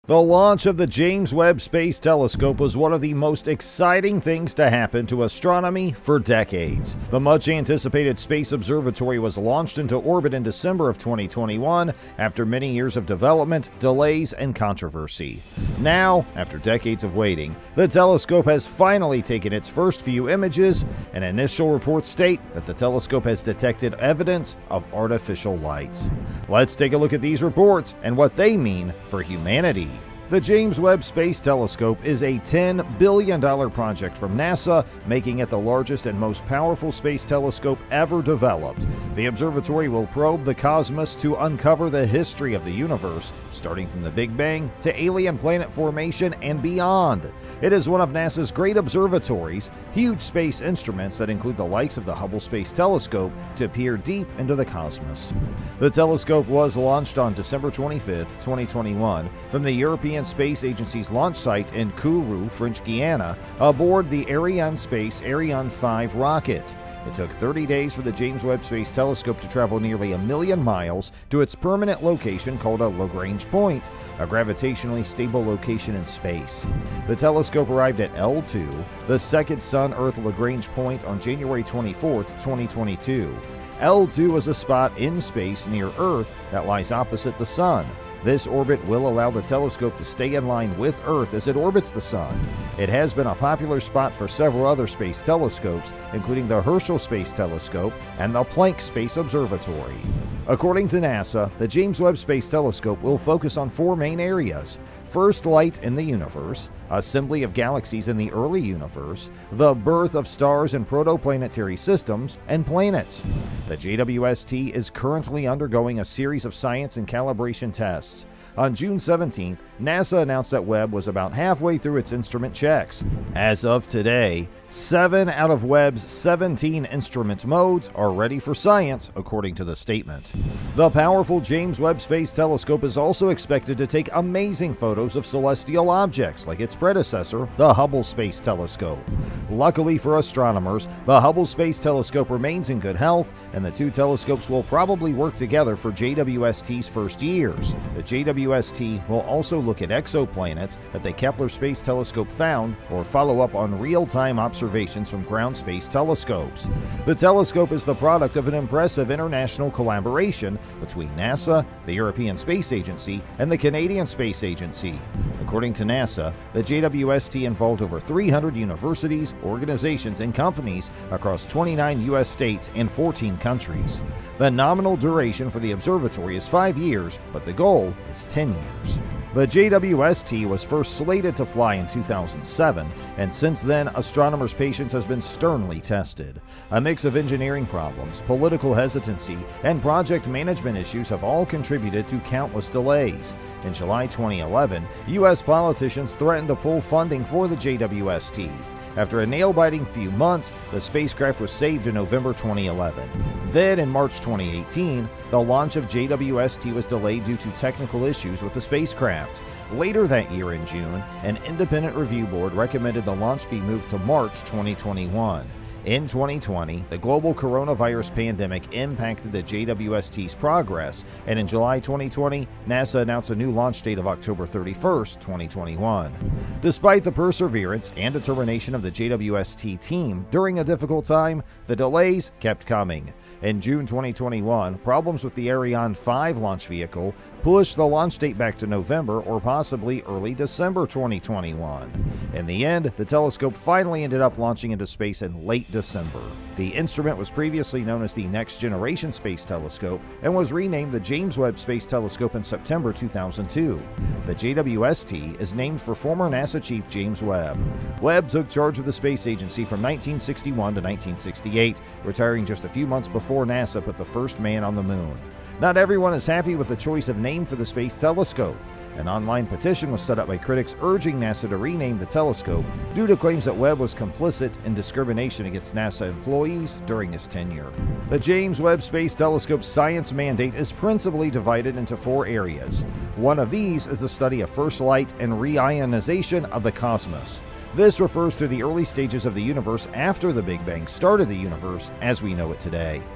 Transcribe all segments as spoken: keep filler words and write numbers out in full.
The launch of the James Webb Space Telescope was one of the most exciting things to happen to astronomy for decades. The much-anticipated space observatory was launched into orbit in December of twenty twenty-one after many years of development, delays, and controversy. Now, after decades of waiting, the telescope has finally taken its first few images, and initial reports state that the telescope has detected evidence of artificial light. Let's take a look at these reports and what they mean for humanity. The James Webb Space Telescope is a ten billion dollars project from NASA, making it the largest and most powerful space telescope ever developed. The observatory will probe the cosmos to uncover the history of the universe, starting from the Big Bang to alien planet formation and beyond. It is one of NASA's great observatories, huge space instruments that include the likes of the Hubble Space Telescope to peer deep into the cosmos. The telescope was launched on December twenty-fifth, twenty twenty-one from the European Space Agency's launch site in Kourou, French Guiana, aboard the Arianespace Ariane five rocket. It took thirty days for the James Webb Space Telescope to travel nearly a million miles to its permanent location called a Lagrange point, a gravitationally stable location in space. The telescope arrived at L two, the second Sun-Earth Lagrange point, on January twenty-fourth, twenty twenty-two. L two is a spot in space near Earth that lies opposite the Sun. This orbit will allow the telescope to stay in line with Earth as it orbits the Sun. It has been a popular spot for several other space telescopes, including the Herschel Space Telescope and the Planck Space Observatory. According to NASA, the James Webb Space Telescope will focus on four main areas: first light in the universe, assembly of galaxies in the early universe, the birth of stars and protoplanetary systems, and planets. The J W S T is currently undergoing a series of science and calibration tests. On June seventeenth, NASA announced that Webb was about halfway through its instrument checks. As of today, seven out of Webb's seventeen instrument modes are ready for science, according to the statement. The powerful James Webb Space Telescope is also expected to take amazing photos of celestial objects like its predecessor, the Hubble Space Telescope. Luckily for astronomers, the Hubble Space Telescope remains in good health, and the two telescopes will probably work together for J W S T's first years. The J W S T will also look at exoplanets that the Kepler Space Telescope found, or follow up on real-time observations from ground space telescopes. The telescope is the product of an impressive international collaboration between NASA, the European Space Agency, and the Canadian Space Agency. According to NASA, the J W S T involved over three hundred universities, organizations, and companies across twenty-nine U S states and fourteen countries. The nominal duration for the observatory is five years, but the goal is ten years. The J W S T was first slated to fly in two thousand seven, and since then, astronomers' patience has been sternly tested. A mix of engineering problems, political hesitancy, and project management issues have all contributed to countless delays. In July twenty eleven, U S politicians threatened to pull funding for the J W S T. After a nail-biting few months, the spacecraft was saved in November twenty eleven. Then, in March twenty eighteen, the launch of J W S T was delayed due to technical issues with the spacecraft. Later that year in June, an independent review board recommended the launch be moved to March twenty twenty-one. In twenty twenty, the global coronavirus pandemic impacted the J W S T's progress, and in July twenty twenty, NASA announced a new launch date of October thirty-first, twenty twenty-one. Despite the perseverance and determination of the J W S T team during a difficult time, the delays kept coming. In June twenty twenty-one, problems with the Ariane five launch vehicle pushed the launch date back to November or possibly early December twenty twenty-one. In the end, the telescope finally ended up launching into space in late December. The instrument was previously known as the Next Generation Space Telescope and was renamed the James Webb Space Telescope in September two thousand two. The J W S T is named for former NASA chief James Webb. Webb took charge of the space agency from nineteen sixty-one to nineteen sixty-eight, retiring just a few months before NASA put the first man on the moon. Not everyone is happy with the choice of name for the Space Telescope. An online petition was set up by critics urging NASA to rename the telescope due to claims that Webb was complicit in discrimination against NASA employees during his tenure. The James Webb Space Telescope's science mandate is principally divided into four areas. One of these is the study of first light and reionization of the cosmos. This refers to the early stages of the universe after the Big Bang started the universe as we know it today.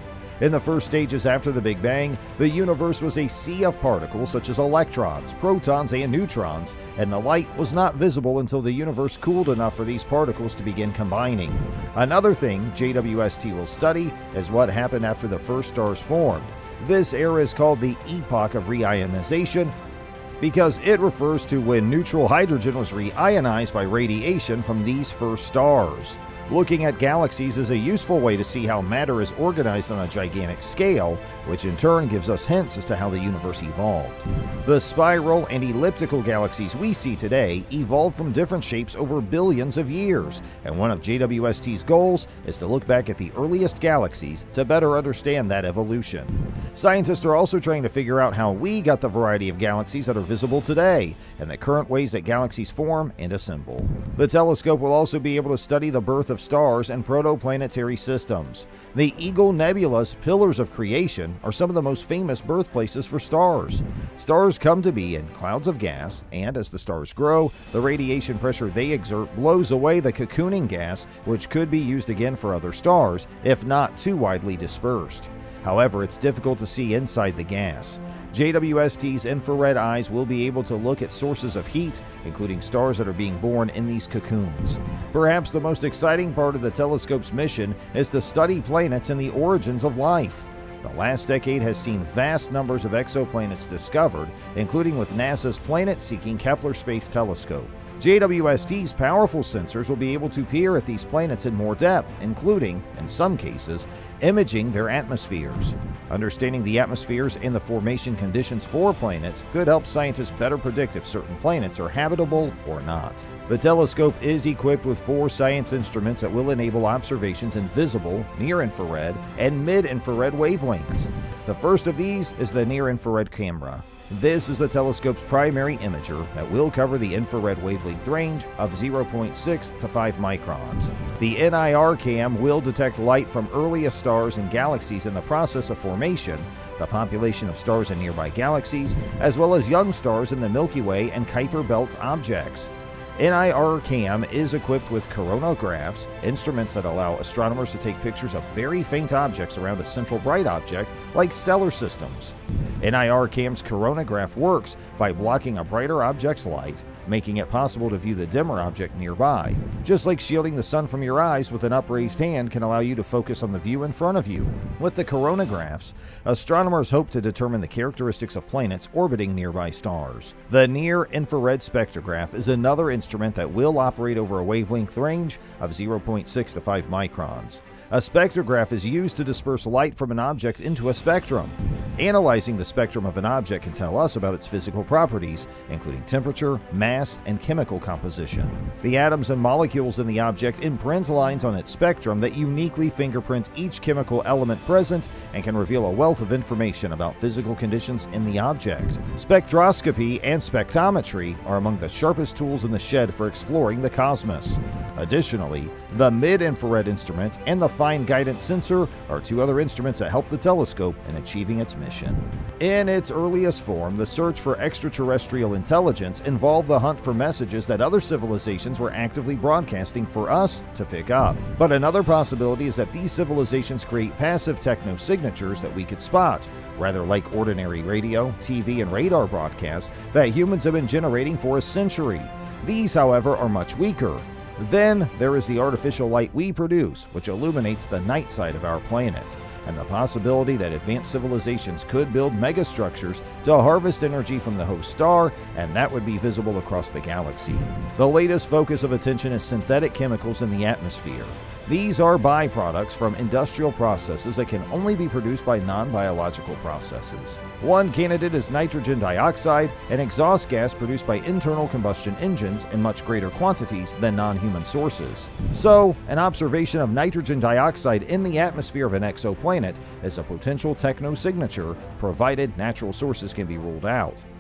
In the first stages after the Big Bang, the universe was a sea of particles such as electrons, protons, and neutrons, and the light was not visible until the universe cooled enough for these particles to begin combining. Another thing J W S T will study is what happened after the first stars formed. This era is called the epoch of reionization because it refers to when neutral hydrogen was reionized by radiation from these first stars. Looking at galaxies is a useful way to see how matter is organized on a gigantic scale, which in turn gives us hints as to how the universe evolved. The spiral and elliptical galaxies we see today evolved from different shapes over billions of years, and one of J W S T's goals is to look back at the earliest galaxies to better understand that evolution. Scientists are also trying to figure out how we got the variety of galaxies that are visible today, and the current ways that galaxies form and assemble. The telescope will also be able to study the birth of stars and protoplanetary systems. The Eagle Nebula's pillars of creation are some of the most famous birthplaces for stars. Stars come to be in clouds of gas, and as the stars grow, the radiation pressure they exert blows away the cocooning gas, which could be used again for other stars, if not too widely dispersed. However, it's difficult to see inside the gas. J W S T's infrared eyes will be able to look at sources of heat, including stars that are being born in these cocoons. Perhaps the most exciting part of the telescope's mission is to study planets and the origins of life. The last decade has seen vast numbers of exoplanets discovered, including with NASA's planet-seeking Kepler Space Telescope. J W S T's powerful sensors will be able to peer at these planets in more depth, including, in some cases, imaging their atmospheres. Understanding the atmospheres and the formation conditions for planets could help scientists better predict if certain planets are habitable or not. The telescope is equipped with four science instruments that will enable observations in visible, near-infrared, and mid-infrared wavelengths. The first of these is the near-infrared camera. This is the telescope's primary imager that will cover the infrared wavelength range of zero point six to five microns. The N I R cam will detect light from earliest stars and galaxies in the process of formation, the population of stars in nearby galaxies, as well as young stars in the Milky Way and Kuiper Belt objects. N I R cam is equipped with coronagraphs, instruments that allow astronomers to take pictures of very faint objects around a central bright object, like stellar systems. N I R cam's coronagraph works by blocking a brighter object's light, making it possible to view the dimmer object nearby. Just like shielding the sun from your eyes with an upraised hand can allow you to focus on the view in front of you. With the coronagraphs, astronomers hope to determine the characteristics of planets orbiting nearby stars. The near-infrared spectrograph is another instrument that will operate over a wavelength range of zero point six to five microns. A spectrograph is used to disperse light from an object into a spectrum. Analyzing the spectrum of an object can tell us about its physical properties, including temperature, mass, and chemical composition. The atoms and molecules in the object imprint lines on its spectrum that uniquely fingerprint each chemical element present and can reveal a wealth of information about physical conditions in the object. Spectroscopy and spectrometry are among the sharpest tools in the shed for exploring the cosmos. Additionally, the mid-infrared instrument and the fine guidance sensor are two other instruments that help the telescope in achieving its mission. In its earliest form, the search for extraterrestrial intelligence involved the hunt for messages that other civilizations were actively broadcasting for us to pick up. But another possibility is that these civilizations create passive techno-signatures that we could spot, rather like ordinary radio, T V, and radar broadcasts that humans have been generating for a century. These, however, are much weaker. Then there is the artificial light we produce, which illuminates the night side of our planet, and the possibility that advanced civilizations could build megastructures to harvest energy from the host star, and that would be visible across the galaxy. The latest focus of attention is synthetic chemicals in the atmosphere. These are byproducts from industrial processes that can only be produced by non-biological processes. One candidate is nitrogen dioxide, an exhaust gas produced by internal combustion engines in much greater quantities than non-human sources. So, an observation of nitrogen dioxide in the atmosphere of an exoplanet is a potential techno-signature, provided natural sources can be ruled out.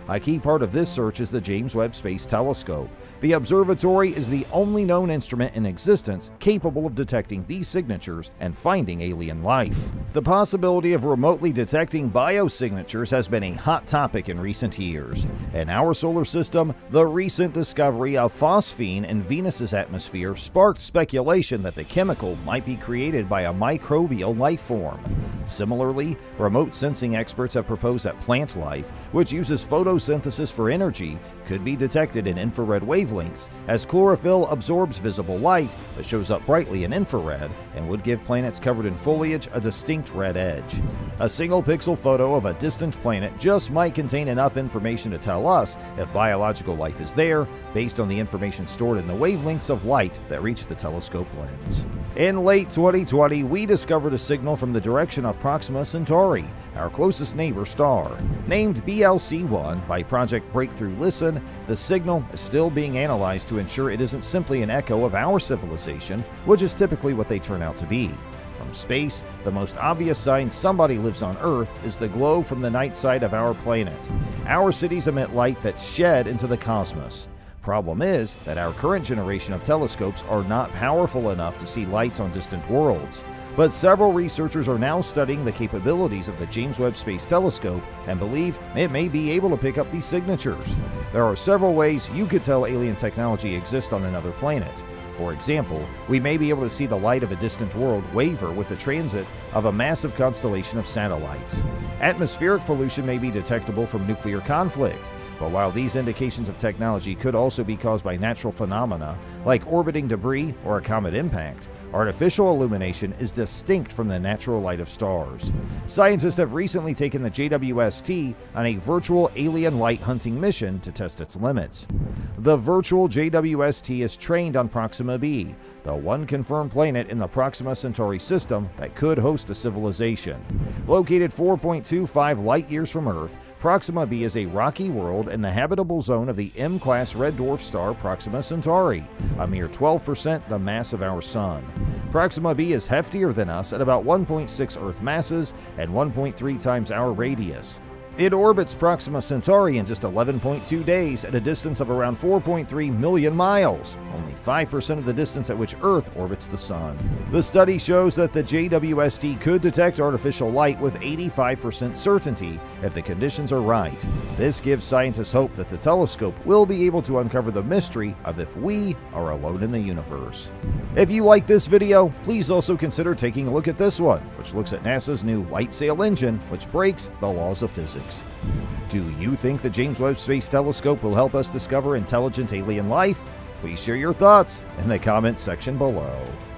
A key part of this search is the James Webb Space Telescope. The observatory is the only known instrument in existence capable of detecting these signatures and finding alien life. The possibility of remotely detecting biosignatures has been a hot topic in recent years. In our solar system, the recent discovery of phosphine in Venus's atmosphere sparked speculation that the chemical might be created by a microbial life form. Similarly, remote sensing experts have proposed that plant life, which uses photosynthesis for energy, could be detected in infrared wavelengths, as chlorophyll absorbs visible light but shows up brightly in infrared and would give planets covered in foliage a distinct red edge. A single pixel photo of a distant planet just might contain enough information to tell us if biological life is there, based on the information stored in the wavelengths of light that reach the telescope lens. In late twenty twenty, we discovered a signal from the direction of Proxima Centauri, our closest neighbor star. Named B L C one by Project Breakthrough Listen, the signal is still being analyzed to ensure it isn't simply an echo of our civilization, which is typically what they turn out to be. From space, the most obvious sign somebody lives on Earth is the glow from the night side of our planet. Our cities emit light that's shed into the cosmos. Problem is that our current generation of telescopes are not powerful enough to see lights on distant worlds. But several researchers are now studying the capabilities of the James Webb Space Telescope and believe it may be able to pick up these signatures. There are several ways you could tell alien technology exists on another planet. For example, we may be able to see the light of a distant world waver with the transit of a massive constellation of satellites. Atmospheric pollution may be detectable from nuclear conflict. But while these indications of technology could also be caused by natural phenomena like orbiting debris or a comet impact, artificial illumination is distinct from the natural light of stars. Scientists have recently taken the J W S T on a virtual alien light hunting mission to test its limits. The virtual J W S T is trained on Proxima b, the one confirmed planet in the Proxima Centauri system that could host a civilization. Located four point two five light-years from Earth, Proxima b is a rocky world in the habitable zone of the M-class red dwarf star Proxima Centauri, a mere twelve percent the mass of our Sun. Proxima b is heftier than us at about one point six Earth masses and one point three times our radius. It orbits Proxima Centauri in just eleven point two days at a distance of around four point three million miles, only five percent of the distance at which Earth orbits the Sun. The study shows that the J W S T could detect artificial light with eighty-five percent certainty if the conditions are right. This gives scientists hope that the telescope will be able to uncover the mystery of if we are alone in the universe. If you like this video, please also consider taking a look at this one, which looks at NASA's new light sail engine, which breaks the laws of physics. Do you think the James Webb Space Telescope will help us discover intelligent alien life? Please share your thoughts in the comments section below.